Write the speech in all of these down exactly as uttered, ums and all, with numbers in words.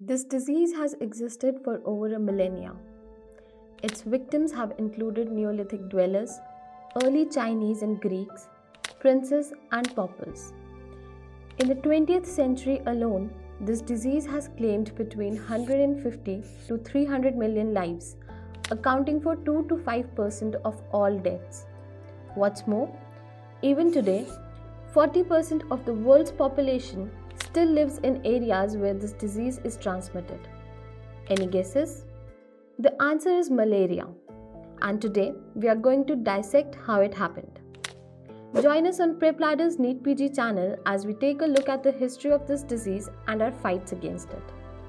This disease has existed for over a millennia. Its victims have included Neolithic dwellers, early Chinese and Greeks, princes, and paupers. In the twentieth century alone, this disease has claimed between one hundred fifty to three hundred million lives, accounting for two to five percent of all deaths. What's more, even today, forty percent of the world's population still lives in areas where this disease is transmitted. Any guesses? The answer is malaria, and today we are going to dissect how it happened. Join us on PrepLadder's Neet P G channel as we take a look at the history of this disease and our fights against it.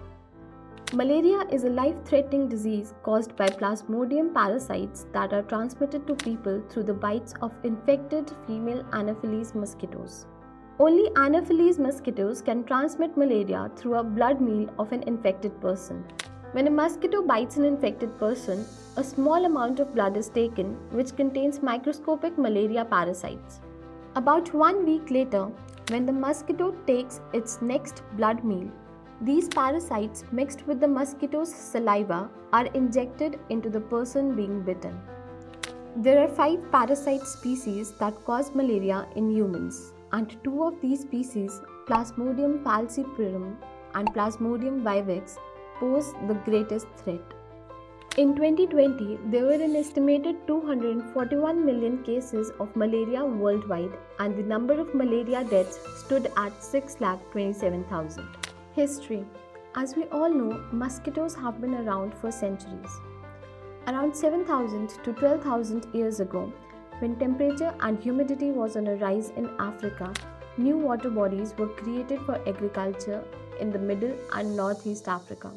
Malaria is a life-threatening disease caused by Plasmodium parasites that are transmitted to people through the bites of infected female Anopheles mosquitoes. Only Anopheles mosquitoes can transmit malaria through a blood meal of an infected person. When a mosquito bites an infected person, a small amount of blood is taken which contains microscopic malaria parasites. About one week later, when the mosquito takes its next blood meal, these parasites mixed with the mosquito's saliva are injected into the person being bitten. There are five parasite species that cause malaria in humans, and two of these species, Plasmodium falciparum and Plasmodium vivax, pose the greatest threat. In twenty twenty, there were an estimated two hundred forty-one million cases of malaria worldwide, and the number of malaria deaths stood at six lakh twenty-seven thousand. History. As we all know, mosquitoes have been around for centuries. Around seven thousand to twelve thousand years ago, when temperature and humidity was on a rise in Africa, new water bodies were created for agriculture in the Middle and Northeast Africa.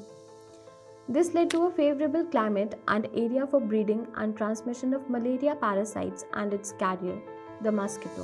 This led to a favorable climate and area for breeding and transmission of malaria parasites and its carrier, the mosquito.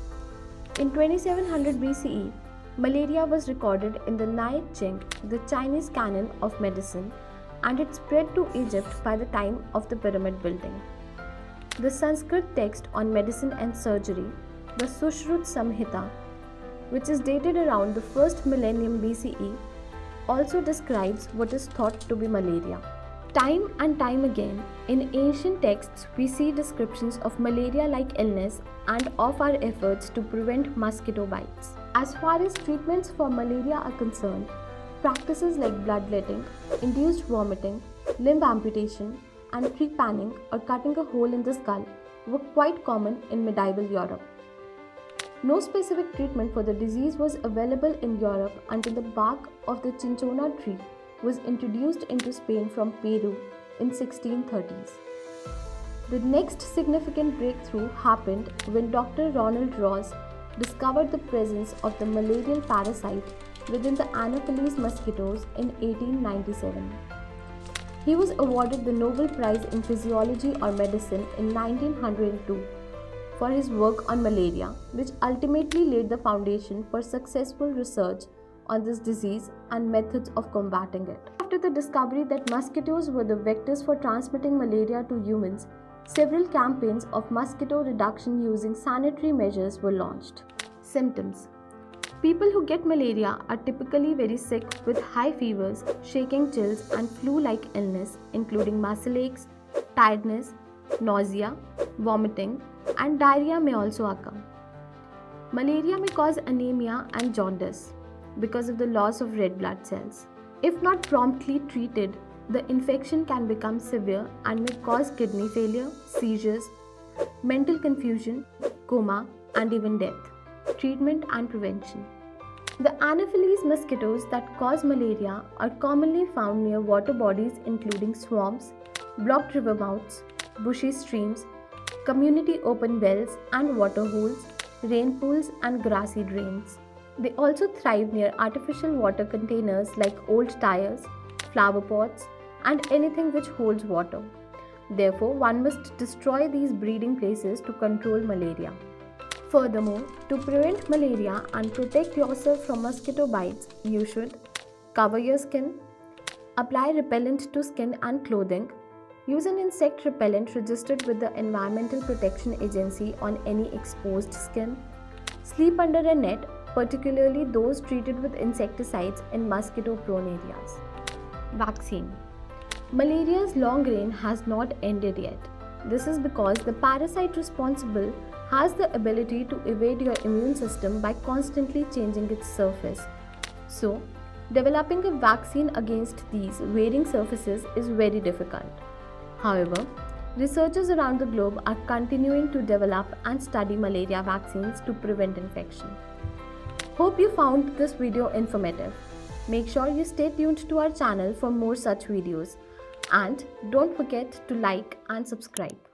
In twenty-seven hundred B C E, malaria was recorded in the I N I-C E T, the Chinese canon of medicine, and it spread to Egypt by the time of the pyramid building. The Sanskrit text on medicine and surgery, the Sushrut Samhita, which is dated around the first millennium B C E, also describes what is thought to be malaria. Time and time again, in ancient texts, we see descriptions of malaria-like illness and of our efforts to prevent mosquito bites. As far as treatments for malaria are concerned, practices like bloodletting, induced vomiting, limb amputation, and trepanning or cutting a hole in the skull were quite common in medieval Europe. No specific treatment for the disease was available in Europe until the bark of the cinchona tree was introduced into Spain from Peru in sixteen thirties. The next significant breakthrough happened when Doctor Ronald Ross discovered the presence of the malarial parasite within the Anopheles mosquitoes in eighteen ninety-seven. He was awarded the Nobel Prize in Physiology or Medicine in nineteen oh two for his work on malaria, which ultimately laid the foundation for successful research on this disease and methods of combating it. After the discovery that mosquitoes were the vectors for transmitting malaria to humans, several campaigns of mosquito reduction using sanitary measures were launched. Symptoms. People who get malaria are typically very sick with high fevers, shaking chills, and flu-like illness, including muscle aches, tiredness, nausea, vomiting, and diarrhea may also occur. Malaria may cause anemia and jaundice because of the loss of red blood cells. If not promptly treated, the infection can become severe and may cause kidney failure, seizures, mental confusion, coma, and even death. Treatment and prevention. The Anopheles mosquitoes that cause malaria are commonly found near water bodies including swamps, blocked river mouths, bushy streams, community open wells and water holes, rain pools, and grassy drains. They also thrive near artificial water containers like old tires, flower pots, and anything which holds water. Therefore, one must destroy these breeding places to control malaria. Furthermore, to prevent malaria and protect yourself from mosquito bites, you should cover your skin, apply repellent to skin and clothing, use an insect repellent registered with the Environmental Protection Agency on any exposed skin, sleep under a net particularly those treated with insecticides in mosquito-prone areas. Vaccine. Malaria's long reign has not ended yet. This is because the parasite responsible has the ability to evade your immune system by constantly changing its surface. So, developing a vaccine against these varying surfaces is very difficult. However, researchers around the globe are continuing to develop and study malaria vaccines to prevent infection. Hope you found this video informative. Make sure you stay tuned to our channel for more such videos. And don't forget to like and subscribe.